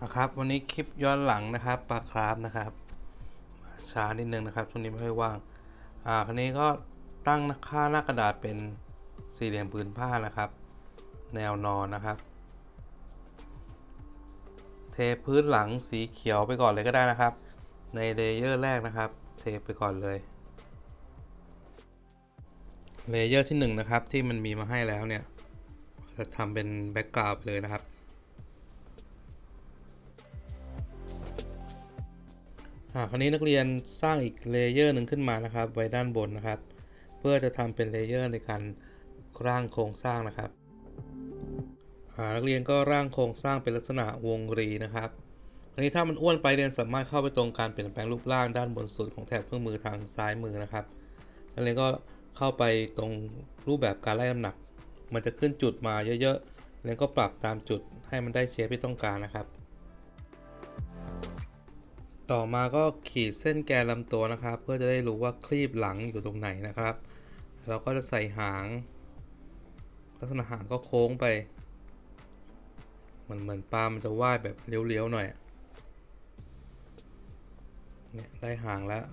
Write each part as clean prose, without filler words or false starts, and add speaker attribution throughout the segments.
Speaker 1: นะครับวันนี้คลิปย้อนหลังนะครับปลาคราฟนะครับช้านิดนึงนะครับช่วงนี้ไม่ค่อยว่างคราวนี้ก็ตั้งค่าหน้ากระดาษเป็นสี่เหลี่ยมผืนผ้านะครับแนวนอนนะครับเทพื้นหลังสีเขียวไปก่อนเลยก็ได้นะครับในเลเยอร์แรกนะครับเทไปก่อนเลยเลเยอร์ที่1นะครับที่มันมีมาให้แล้วเนี่ยจะทำเป็นแบ็กกราวด์ไปเลยนะครับคราวนี้นักเรียนสร้างอีกเลเยอร์หนึ่งขึ้นมานะครับไว้ด้านบนนะครับเพื่อจะทำเป็นเลเยอร์ในการร่างโครงสร้างนะครับนักเรียนก็ร่างโครงสร้างเป็นลักษณะวงรีนะครับอันนี้ถ้ามันอ้วนไปเรียนสามารถเข้าไปตรงการเปลี่ยนแปลงรูปร่างด้านบนสุดของแถบเครื่องมือทางซ้ายมือนะครับนักเรียนก็เข้าไปตรงรูปแบบการไล่น้ำหนักมันจะขึ้นจุดมาเยอะๆแล้วก็ปรับตามจุดให้มันได้เชฟที่ต้องการนะครับต่อมาก็ขีดเส้นแกนลำตัวนะครับเพื่อจะได้รู้ว่าคลีบหลังอยู่ตรงไหนนะครับเราก็จะใส่หางลักษณะหางก็โค้งไปเหมือนปลามันจะว่ายแบบเลี้ยวๆหน่อยเนี่ยได้หางแล้ว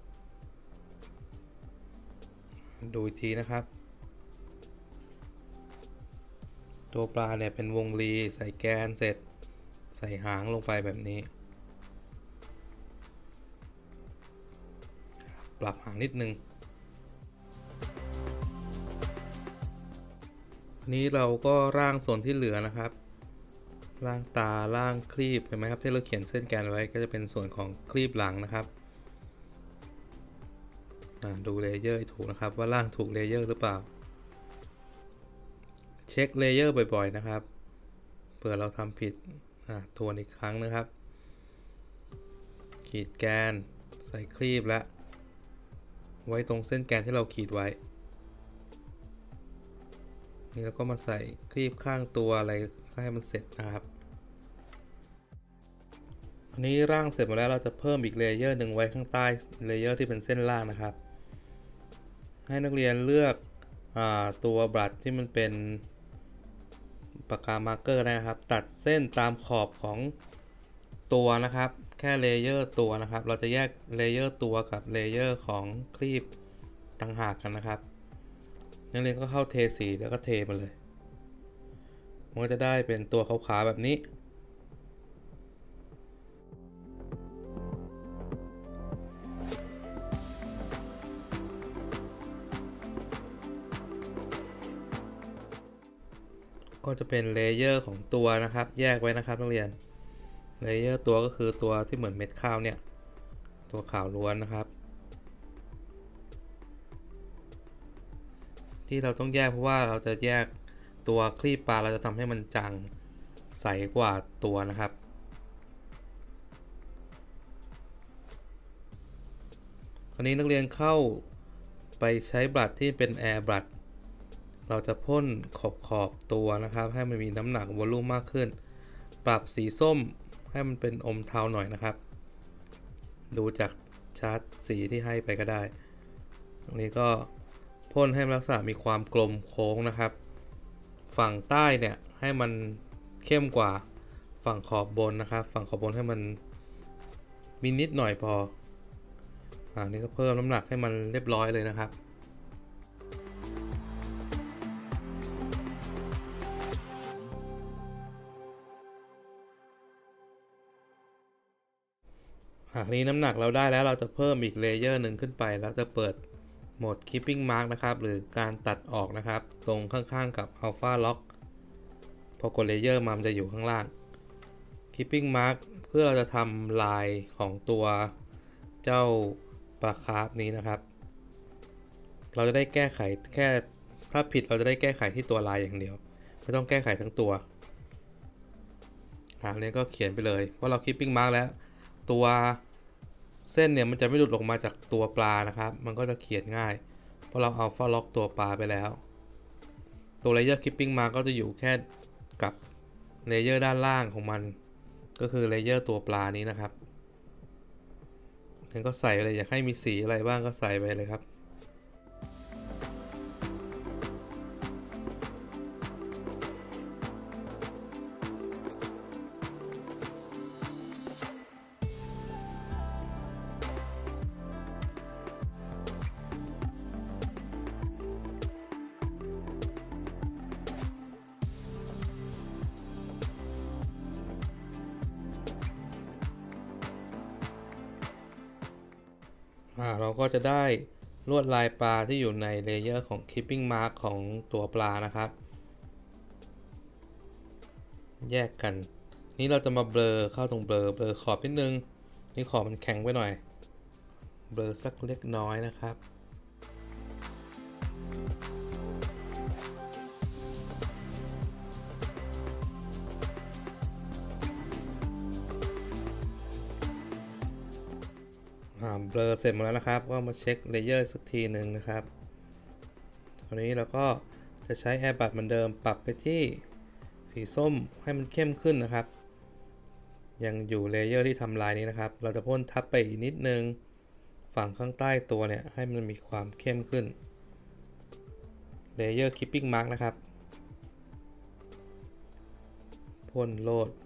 Speaker 1: ดูอีกทีนะครับตัวปลาเนี่ยเป็นวงรีใส่แกนเสร็จใส่หางลงไปแบบนี้ปรับหางนิดนึงนี้เราก็ร่างส่วนที่เหลือนะครับร่างตาร่างคลีบเห็นไหมครับที่เราเขียนเส้นแกนไว้ก็จะเป็นส่วนของคลีบหลังนะครับดูเลเยอร์ถูกนะครับว่าร่างถูกเลเยอร์หรือเปล่าเช็คเลเยอร์บ่อยๆนะครับเผื่อเราทำผิดทวนอีกครั้งนะครับขีดแกนใส่คลีบและไว้ตรงเส้นแกนที่เราขีดไว้นี่แล้วก็มาใส่คลีบข้างตัวอะไรให้มันเสร็จนะครับอันนี้ร่างเสร็จหมดแล้วเราจะเพิ่มอีกเลเยอร์หนึ่งไว้ข้างใต้เลเยอร์ที่เป็นเส้นล่างนะครับให้นักเรียนเลือกตัวบลัดที่มันเป็นปากกามาร์กเกอร์นะครับตัดเส้นตามขอบของตัวนะครับแค่เลเยอร์ตัวนะครับเราจะแยกเลเยอร์ตัวกับเลเยอร์ของคลีบต่างหากกันนะครับนักเรียนก็เข้าเทสีแล้วก็เทมาเลยมันก็จะได้เป็นตัวขาวๆแบบนี้ก็จะเป็นเลเยอร์ของตัวนะครับแยกไว้นะครับนักเรียนเลเยอร์ตัวก็คือตัวที่เหมือนเม็ดข้าวเนี่ยตัวขาวล้วนนะครับที่เราต้องแยกเพราะว่าเราจะแยกตัวคลีปปลาเราจะทำให้มันจางใสกว่าตัวนะครับคราวนี้นักเรียนเข้าไปใช้บลัดที่เป็นแอร์บลัดเราจะพ่นขอบตัวนะครับให้มันมีน้ำหนักวอลลุ่มมากขึ้นปรับสีส้มให้มันเป็นอมเทาหน่อยนะครับดูจากชาร์ตสีที่ให้ไปก็ได้ตรงนี้ก็พ่นให้ลักษณะมีความกลมโค้งนะครับฝั่งใต้เนี่ยให้มันเข้มกว่าฝั่งขอบบนนะครับฝั่งขอบบนให้มันมีนิดหน่อยพอนี่ก็เพิ่มน้ำหนักให้มันเรียบร้อยเลยนะครับหากนี้น้ำหนักเราได้แล้วเราจะเพิ่มอีกเลเยอร์หนึ่งขึ้นไปแล้วจะเปิดโหมด Keeping Mark นะครับหรือการตัดออกนะครับตรงข้างๆกับ Alpha Lock พอกดเลเยอร์มามันจะอยู่ข้างล่าง Keeping Mark เพื่อเราจะทำลายของตัวเจ้าปลาคาร์ฟนี้นะครับเราจะได้แก้ไขแค่ถ้าผิดเราจะได้แก้ไขที่ตัวลายอย่างเดียวไม่ต้องแก้ไขทั้งตัวนี้ก็เขียนไปเลยเพราะเรา Keeping Mark แล้วตัวเส้นเนี่ยมันจะไม่หลุดออกมาจากตัวปลานะครับมันก็จะเขียนง่ายเพราะเราเอาAlpha Lockตัวปลาไปแล้วตัวเลเยอร์ Keeping Mark ก็จะอยู่แค่กับเลเยอร์ด้านล่างของมันก็คือเลเยอร์ตัวปลานี้นะครับงั้นก็ใส่เลยอยากให้มีสีอะไรบ้างก็ใส่ไปเลยครับเราก็จะได้ลวดลายปลาที่อยู่ในเลเยอร์ของ Clipping Mark ของตัวปลานะครับแยกกันนี่เราจะมาเบลอเข้าตรงเบลอขอบนิดนึงนี่ขอบมันแข็งไปหน่อยเบลอสักเล็กน้อยนะครับเบลอเสร็จหมดแล้วนะครับก็มาเช็คเลเยอร์สักทีหนึ่งนะครับตอนนี้เราก็จะใช้แอร์บัดเหมือนเดิมปรับไปที่สีส้มให้มันเข้มขึ้นนะครับยังอยู่เลเยอร์ที่ทำลายนี้นะครับเราจะพ่นทับไปอีกนิดนึงฝั่งข้างใต้ตัวเนี่ยให้มันมีความเข้มขึ้นเลเยอร์ Clipping Mark นะครับพ่นโลด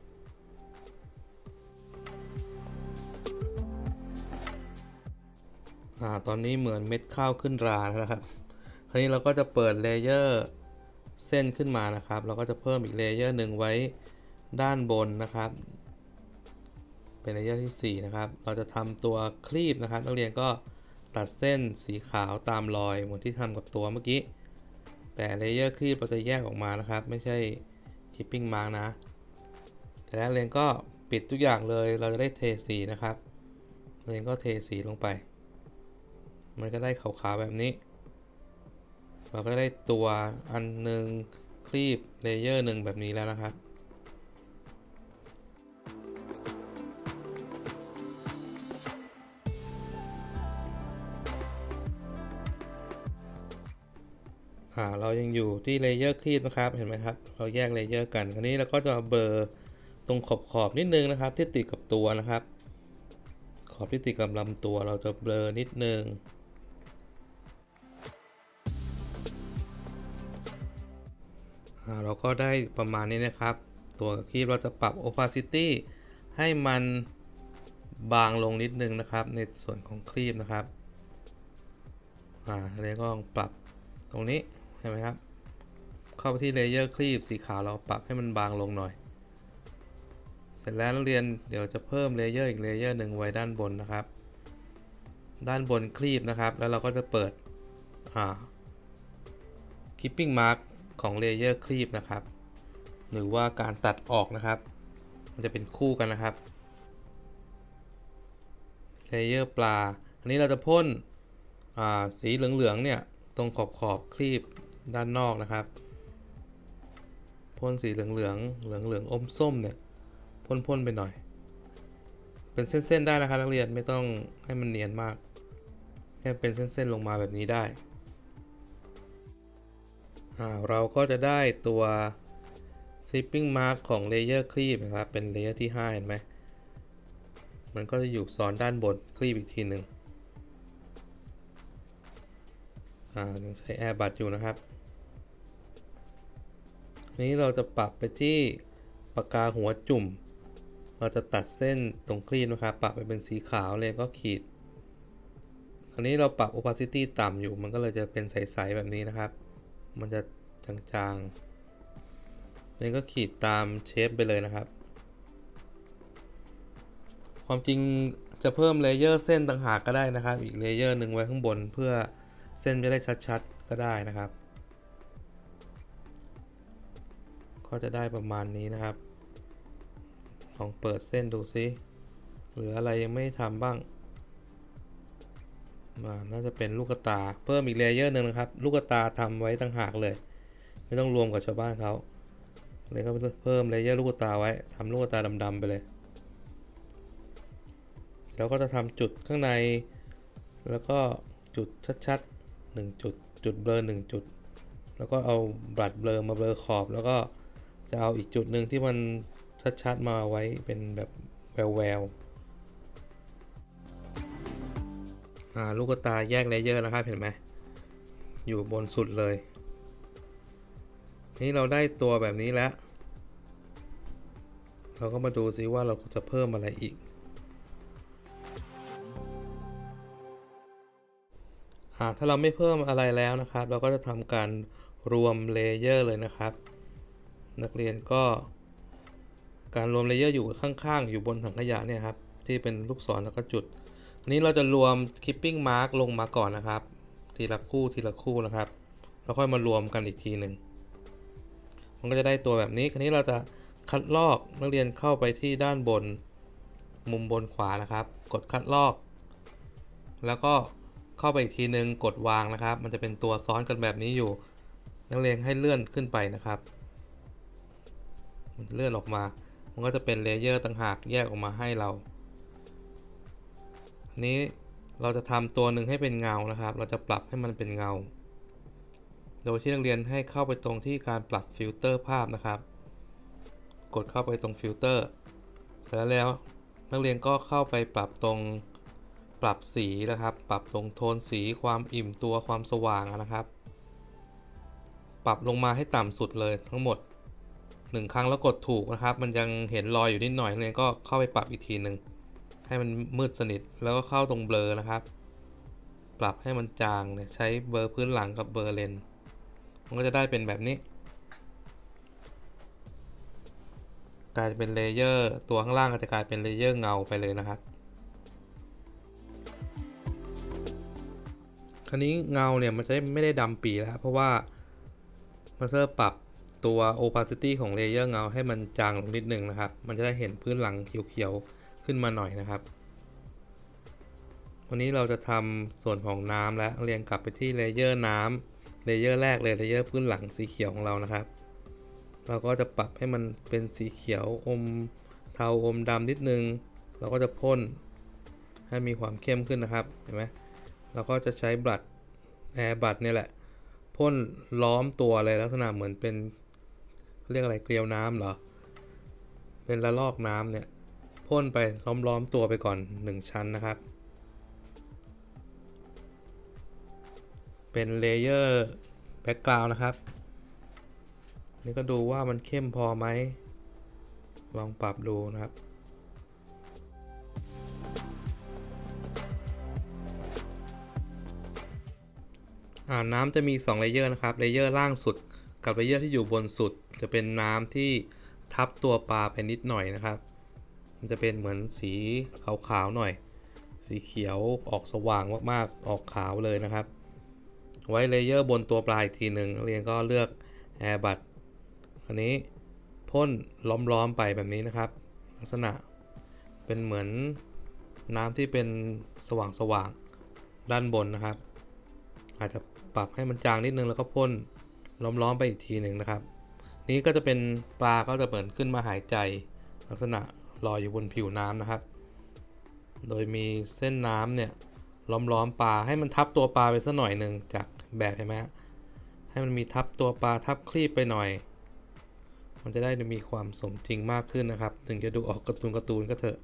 Speaker 1: ตอนนี้เหมือนเม็ดข้าวขึ้นราแล้วครับคราวนี้เราก็จะเปิดเลเยอร์เส้นขึ้นมานะครับเราก็จะเพิ่มอีกเลเยอร์หนึ่งไว้ด้านบนนะครับเป็นเลเยอร์ที่4นะครับเราจะทำตัวคลีปนะครับนักเรียนก็ตัดเส้นสีขาวตามรอยเหมือนที่ทำกับตัวเมื่อกี้แต่เลเยอร์คลีปเราจะแยกออกมานะครับไม่ใช่ Clipping Mark นะแต่นักเรียนก็ปิดทุกอย่างเลยเราจะได้เทสีนะครับนักเรียนก็เทสีลงไปมันก็ได้ขาวๆแบบนี้เราก็ได้ตัวอันหนึ่งคลีปเลเยอร์หนึ่งแบบนี้แล้วนะครับเรายังอยู่ที่เลเยอร์คลีปนะครับเห็นไหมครับเราแยกเลเยอร์กันคราวนี้เราก็จะเบลอตรงขอบนิดนึงนะครับที่ติดกับตัวนะครับขอบที่ติดกับลำตัวเราจะเบลอนิดนึงเราก็ได้ประมาณนี้นะครับตัวคลีปเราจะปรับ opacity ให้มันบางลงนิดนึงนะครับในส่วนของคลีปนะครับแล้วก็ลองปรับตรงนี้เห็นไหมครับเข้าไปที่เลเยอร์คลีปสีขาวเราปรับให้มันบางลงหน่อยเสร็จแล้วนักเรียนเดี๋ยวจะเพิ่มเลเยอร์อีกเลเยอร์หนึ่งไว้ด้านบนนะครับด้านบนคลีปนะครับแล้วเราก็จะเปิดClipping Mark ของเลเยอร์คลีปนะครับหรือว่าการตัดออกนะครับมันจะเป็นคู่กันนะครับเลเยอร์ปลาอันนี้เราจะพ่นสีเหลืองๆเนี่ยตรงขอบคลีปด้านนอกนะครับพ่นสีเหลืองอมส้มเนี่ยพ่นไปหน่อยเป็นเส้นๆได้นะครับนักเรียนไม่ต้องให้มันเนียนมากแค่เป็นเส้นๆลงมาแบบนี้ได้เราก็จะได้ตัว Clipping Mark ของเลเยอร์คลีปนะครับเป็นเลเยอร์ที่5เห็นไหมมันก็จะอยู่ซ้อนด้านบนคลีปอีกทีหนึ่งยังใช้แอร์บัดอยู่นะครับนี้เราจะปรับไปที่ปากกาหัวจุ่มเราจะตัดเส้นตรงคลีปนะครับปรับไปเป็นสีขาวเลยก็ขีดคราวนี้เราปรับ opacity ต่ำอยู่มันก็เลยจะเป็นใสๆแบบนี้นะครับมันจะจางๆนี่ก็ขีดตามเชฟไปเลยนะครับความจริงจะเพิ่มเลเยอร์เส้นต่างหากก็ได้นะครับอีกเลเยอร์หนึ่งไว้ข้างบนเพื่อเส้นจะได้ชัดๆก็ได้นะครับก็จะได้ประมาณนี้นะครับลองเปิดเส้นดูซิเหลืออะไรยังไม่ทำบ้างน่าจะเป็นลูกตาเพิ่มอีกเลเยอร์หนึ่งนะครับลูกตาทำไว้ต่างหากเลยไม่ต้องรวมกับชาวบ้านเขาเลยก็เพิ่มเลเยอร์ลูกตาไว้ทำลูกตาดำๆไปเลยแล้วก็จะทำจุดข้างในแล้วก็จุดชัดๆ1 จุดเบลอ1 จุดแล้วก็เอาบลัดเบลอมาเบลอขอบแล้วก็จะเอาอีกจุดหนึ่งที่มันชัดๆมาไว้เป็นแบบแววลูกตาแยกเลเยอร์นะครับเห็นไหมอยู่บนสุดเลยนี่เราได้ตัวแบบนี้แล้วเราก็มาดูซิว่าเราจะเพิ่มอะไรอีกถ้าเราไม่เพิ่มอะไรแล้วนะครับเราก็จะทำการรวมเลเยอร์เลยนะครับนักเรียนก็การรวมเลเยอร์อยู่ข้างๆอยู่บนถังขยะเนี่ยครับที่เป็นลูกศรแล้วก็จุดอันนี้เราจะรวม Clipping Mark ลงมาก่อนนะครับทีละคู่ทีละคู่นะครับแล้วค่อยมารวมกันอีกทีหนึ่งมันก็จะได้ตัวแบบนี้คราวนี้เราจะคัดลอกนักเรียนเข้าไปที่ด้านบนมุมบนขวานะครับกดคัดลอกแล้วก็เข้าไปอีกทีหนึ่งกดวางนะครับมันจะเป็นตัวซ้อนกันแบบนี้อยู่นักเรียนให้เลื่อนขึ้นไปนะครับมันเลื่อนออกมามันก็จะเป็นเลเยอร์ต่างหากแยกออกมาให้เรานี้เราจะทำตัวหนึ่งให้เป็นเงานะครับเราจะปรับให้มันเป็นเงาโดยที่นักเรียนให้เข้าไปตรงที่การปรับฟิลเตอร์ภาพนะครับกดเข้าไปตรงฟิลเตอร์เสร็จแล้วนักเรียนก็เข้าไปปรับตรงปรับสีนะครับปรับตรงโทนสีความอิ่มตัวความสว่างนะครับปรับลงมาให้ต่ำสุดเลยทั้งหมด1 ครั้งแล้วกดถูกนะครับมันยังเห็นรอยอยู่นิดหน่อยนักเรียนก็เข้าไปปรับอีกทีหนึ่งให้มันมืดสนิทแล้วก็เข้าตรงเบลอนะครับปรับให้มันจางเนี่ยใช้เบลอพื้นหลังกับเบลอเลนมันก็จะได้เป็นแบบนี้กลายเป็นเลเยอร์ตัวข้างล่างก็จะกลายเป็นเลเยอร์เงาไปเลยนะครับคราวนี้เงาเนี่ยมันจะไม่ได้ดำปีแล้วเพราะว่ามาสเตอร์ปรับตัว opacity ของเลเยอร์เงาให้มันจางลงนิดนึงนะครับมันจะได้เห็นพื้นหลังเขียวๆขึ้นมาหน่อยนะครับวันนี้เราจะทำส่วนของน้ำและเรียงกลับไปที่เลเยอร์น้ำเลเยอร์แรกเลยเลเยอร์พื้นหลังสีเขียวของเรานะครับเราก็จะปรับให้มันเป็นสีเขียวอมเทาอมดำนิดนึงเราก็จะพ่นให้มีความเข้มขึ้นนะครับเห็นไหมเราก็จะใช้บลัชแอร์บลัชเนี่ยแหละพ่นล้อมตัวเลยลักษณะเหมือนเป็นเรียกอะไรเกลียวน้ำเหรอเป็นละลอกน้ำเนี่ยพ่นไปล้อมตัวไปก่อน1 ชั้นนะครับเป็นเลเยอร์แบ็กกราวด์นะครับนี่ก็ดูว่ามันเข้มพอไหมลองปรับดูนะครับน้ำจะมี2เลเยอร์นะครับเลเยอร์ล่างสุดกับเลเยอร์ที่อยู่บนสุดจะเป็นน้ำที่ทับตัวปลาไปนิดหน่อยนะครับมันจะเป็นเหมือนสีขาวๆหน่อยสีเขียวออกสว่างมากๆออกขาวเลยนะครับไว้เลเยอร์บนตัวปลาอีกทีหนึ่งเรียนก็เลือกแอร์บัตคราวนี้พ่นล้อมๆไปแบบนี้นะครับลักษณะเป็นเหมือนน้ำที่เป็นสว่างด้านบนนะครับอาจจะปรับให้มันจางนิดนึงแล้วก็พ่นล้อมไปอีกทีหนึ่งนะครับนี้ก็จะเป็นปลาก็จะเหมือนขึ้นมาหายใจลักษณะลอยอยู่บนผิวน้ำนะครับโดยมีเส้นน้ำเนี่ยล้อมปลาให้มันทับตัวปลาไปสักหน่อยหนึ่งจากแบบเห็นไหมให้มันมีทับตัวปลาทับคลีบไปหน่อยมันจะได้มีความสมจริงมากขึ้นนะครับถึงจะดูออกการ์ตูนก็เถอะ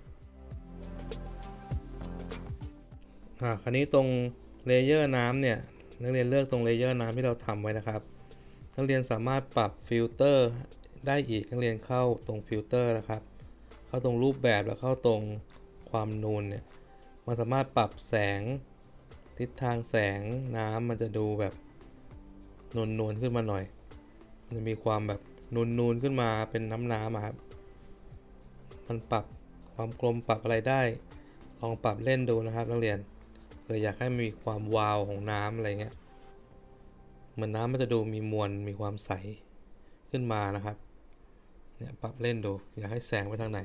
Speaker 1: คราวนี้ตรงเลเยอร์น้ำเนี่ยนักเรียนเลือกตรงเลเยอร์น้ำที่เราทำไว้นะครับนักเรียนสามารถปรับฟิลเตอร์ได้อีกนักเรียนเข้าตรงฟิลเตอร์นะครับเข้าตรงรูปแบบแล้วเข้าตรงความนูนเนี่ยมันสามารถปรับแสงทิศทางแสงน้ำมันจะดูแบบนวลขึ้นมาหน่อยมันจะมีความแบบนูนขึ้นมาเป็นน้ำครับมันปรับความกลมปรับอะไรได้ลองปรับเล่นดูนะครับนักเรียนเผื่ออยากให้มีความวาวของน้ำอะไรเงี้ยเหมือนน้ำมันจะดูมีมวลมีความใสขึ้นมานะครับเนี่ยปรับเล่นดูอยากให้แสงไปทางไหน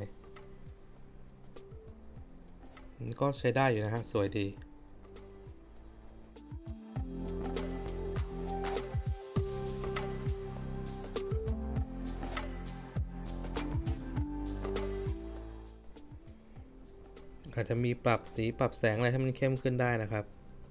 Speaker 1: ก็ใช้ได้อยู่นะฮะสวยดีอาจจะมีปรับสีปรับแสงอะไรให้มันเข้มขึ้นได้นะครับ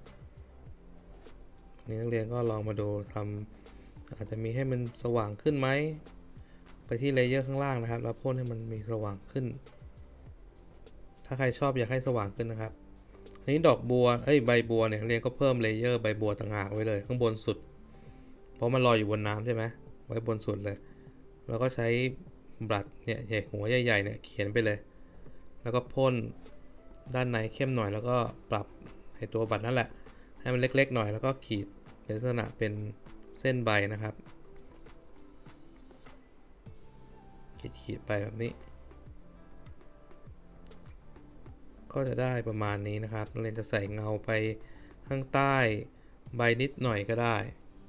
Speaker 1: นี่นักเรียนก็ลองมาดูทำอาจจะมีให้มันสว่างขึ้นไหมไปที่เลเยอร์ข้างล่างนะครับแล้วพ่นให้มันมีสว่างขึ้นถ้าใครชอบอยากให้สว่างขึ้นนะครับนี้ดอกบัวใบบัวเนี่ยเรียนก็เพิ่มเลเยอร์ใบบัวต่างหากไว้เลยข้างบนสุดเพราะมันลอยอยู่บนน้ำใช่ไหมไว้บนสุดเลยแล้วก็ใช้บลัชเนี่ยหัวใหญ่ๆเนี่ยเขียนไปเลยแล้วก็พ่นด้านในเข้มหน่อยแล้วก็ปรับให้ตัวบัตรนั่นแหละให้มันเล็กๆหน่อยแล้วก็ขีดเป็นลักษณะเป็นเส้นใบนะครับขีดไปแบบนี้ก็จะได้ประมาณนี้นะครับนักเรียนจะใส่เงาไปข้างใต้ใบนิดหน่อยก็ได้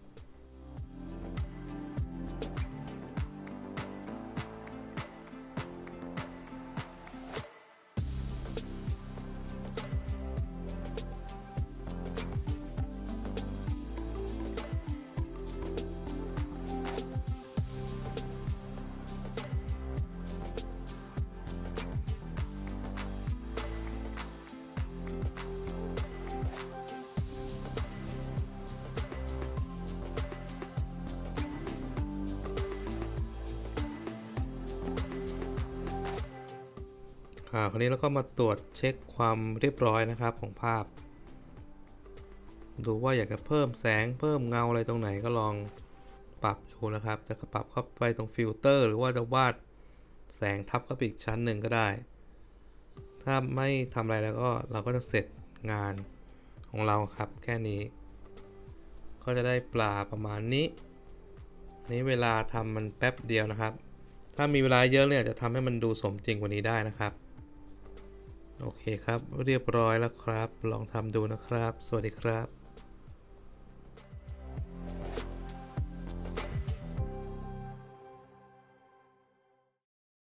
Speaker 1: คราวนี้เราก็มาตรวจเช็คความเรียบร้อยนะครับของภาพดูว่าอยากจะเพิ่มแสงเพิ่มเงาอะไรตรงไหนก็ลองปรับดูนะครับจะปรับเข้าไปตรงฟิลเตอร์หรือว่าจะวาดแสงทับเข้าไปอีกชั้นหนึ่งก็ได้ถ้าไม่ทำอะไรแล้วก็เราก็จะเสร็จงานของเราครับแค่นี้ก็จะได้ปลาประมาณนี้เวลาทำมันแป๊บเดียวนะครับถ้ามีเวลาเยอะเนี่ยจะทำให้มันดูสมจริงกว่านี้ได้นะครับโอเคครับเรียบร้อยแล้วครับลองทำดูนะครับสวัสดีครับ